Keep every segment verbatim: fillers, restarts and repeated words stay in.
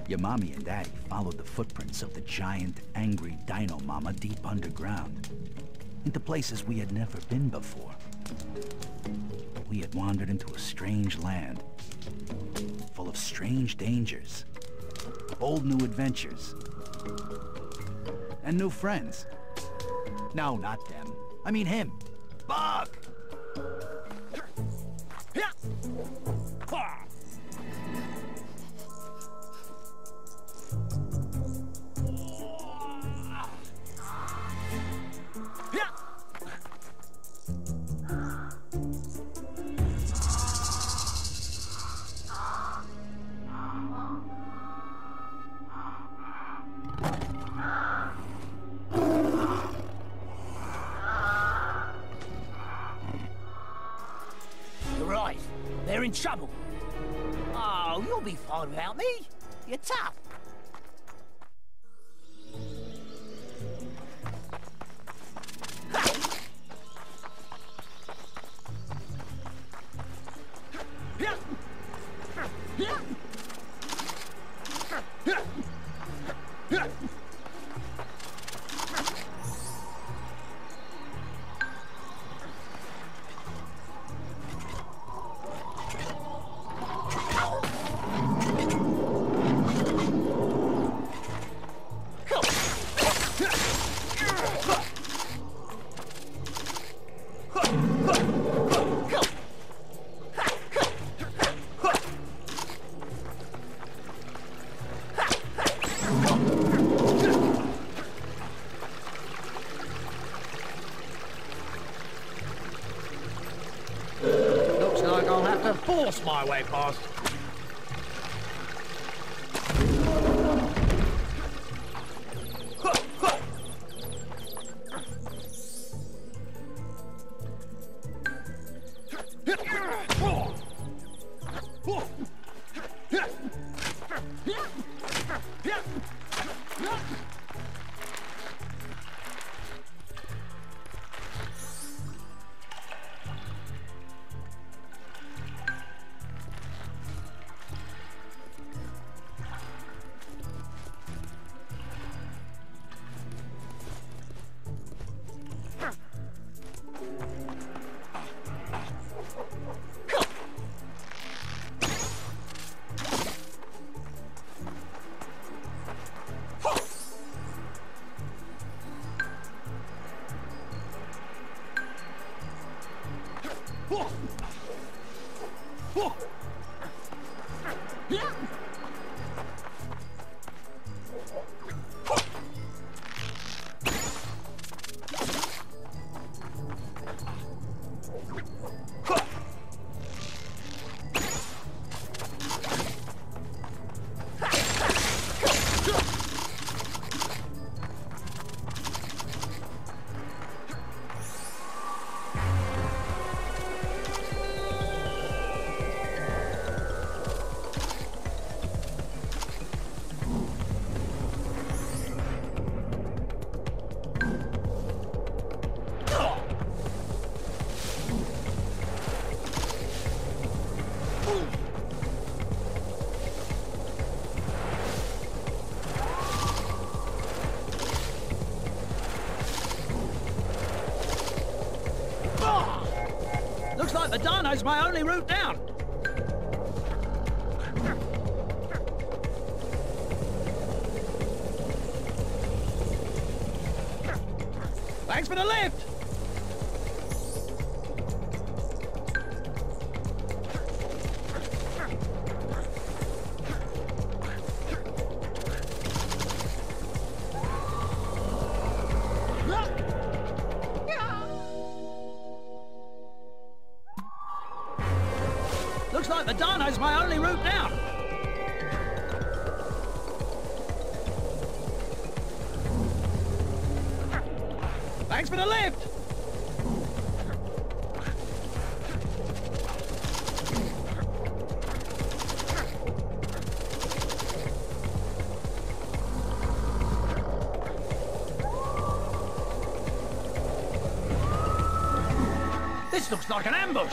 Your mommy and daddy followed the footprints of the giant, angry Dino Mama deep underground, into places we had never been before. We had wandered into a strange land, full of strange dangers, bold new adventures, and new friends. No, not them. I mean him. Bug! Right, they're in trouble. Oh, you'll be fine without me. You're tough. Looks like I'll have to force my way past. Looks like the Dino's my only route down. Thanks for the lift. Looks like the Dino's my only route down. Thanks for the lift. This looks like an ambush.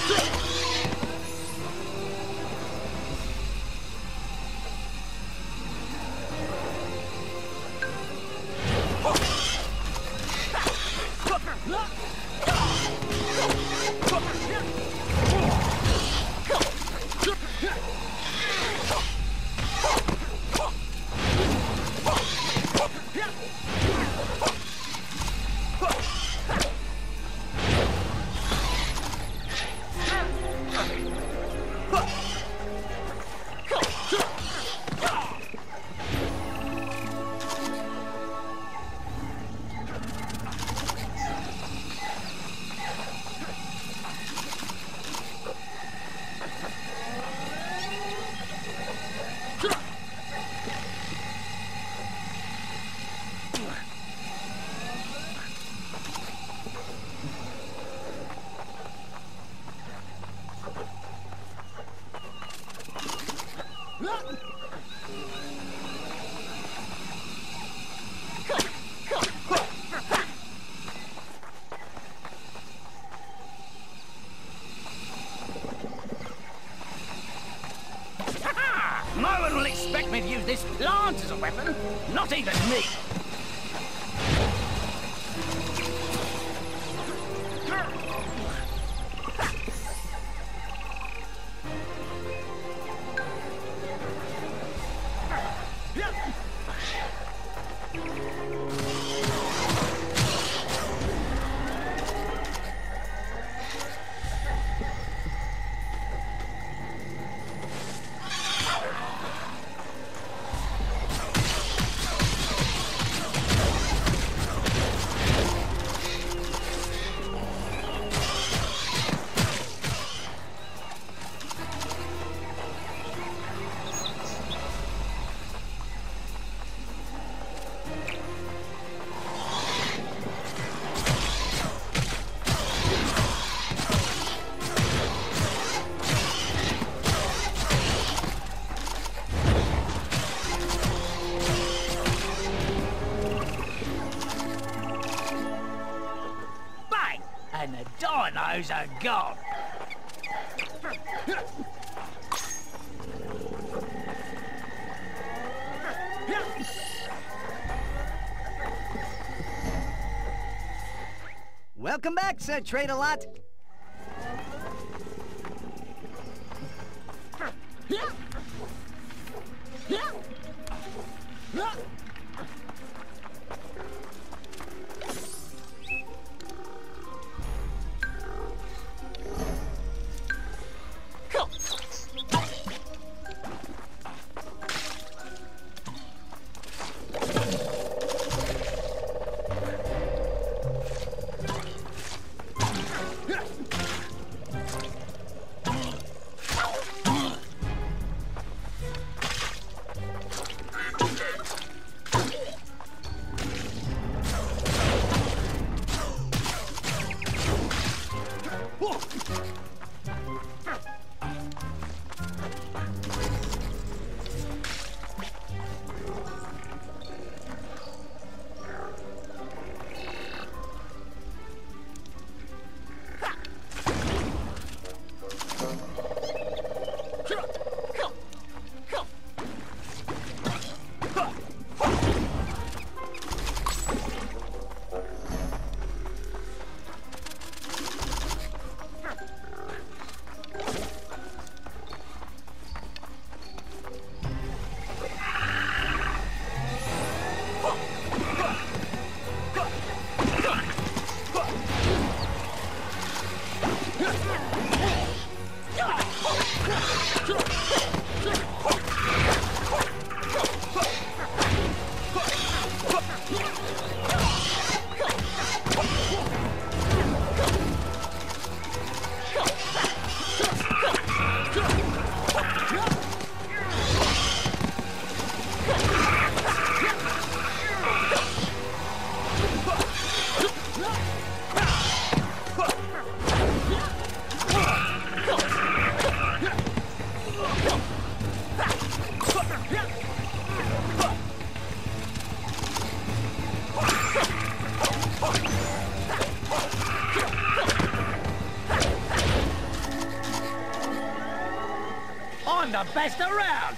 No one will expect me to use this plant as a weapon. Not even me. And the dinos are gone. Welcome back, Sir Trade-A-Lot. I'm the best around!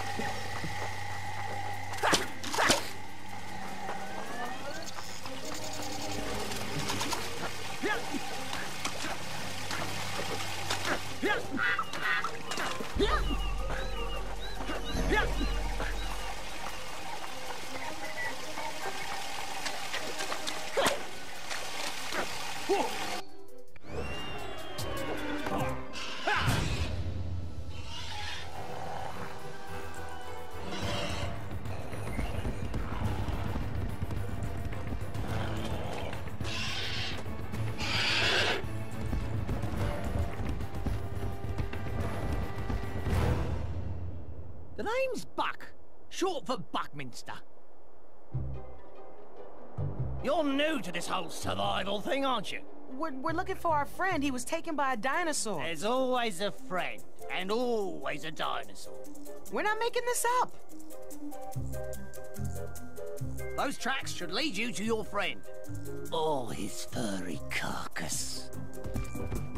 The name's Buck, short for Buckminster. You're new to this whole survival thing, aren't you? We're, we're looking for our friend. He was taken by a dinosaur. There's always a friend, and always a dinosaur. We're not making this up. Those tracks should lead you to your friend. Or his furry carcass.